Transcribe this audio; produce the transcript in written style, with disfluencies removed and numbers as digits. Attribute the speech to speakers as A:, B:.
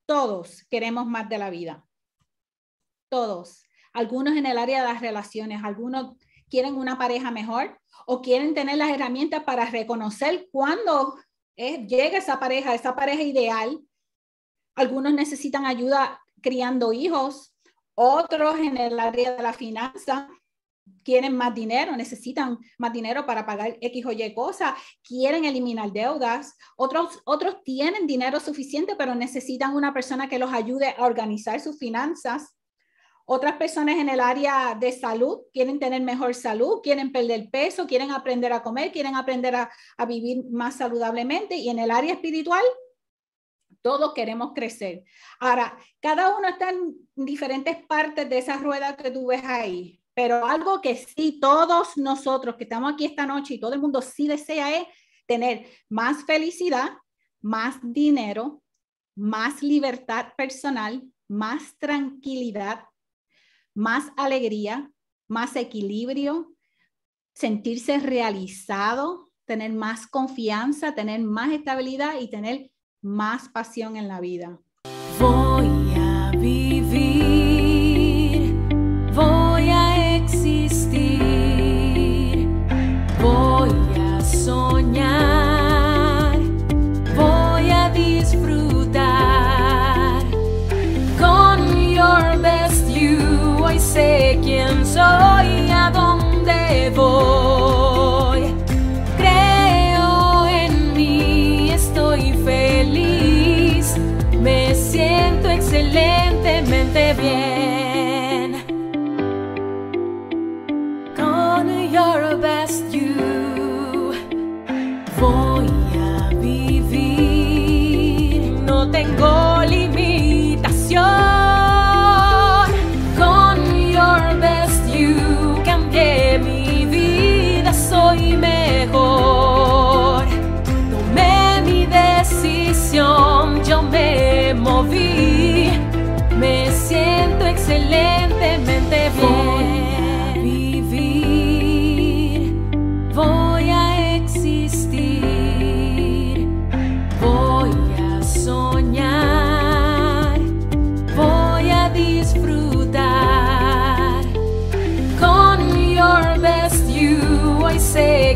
A: todos queremos más de la vida. Todos. Algunos en el área de las relaciones, algunos quieren una pareja mejor o quieren tener las herramientas para reconocer cuándo llega esa pareja ideal. Algunos necesitan ayuda criando hijos, otros en el área de la finanza quieren más dinero, necesitan más dinero para pagar X o Y cosas, quieren eliminar deudas, otros tienen dinero suficiente pero necesitan una persona que los ayude a organizar sus finanzas. Otras personas en el área de salud quieren tener mejor salud, quieren perder peso, quieren aprender a comer, quieren aprender a vivir más saludablemente. Y en el área espiritual, todos queremos crecer. Ahora, cada uno está en diferentes partes de esa rueda que tú ves ahí. Pero algo que sí todos nosotros que estamos aquí esta noche y todo el mundo sí desea es tener más felicidad, más dinero, más libertad personal, más tranquilidad, más alegría, más equilibrio, sentirse realizado, tener más confianza, tener más estabilidad y tener más pasión en la vida.
B: Voy a vivir, voy a existir, voy a soñar, voy a disfrutar. Con your best you, hoy sé quién soy, a dónde voy. Creo en mí, estoy feliz, me siento excelentemente bien. Con your best you, voy a vivir, no tengo limitación. Con your best you, cambié mi vida, soy mejor. Tomé mi decisión, yo me moví, me siento excelentemente bien. Vivir, voy a existir, voy a soñar, voy a disfrutar. Con your best you, hoy sé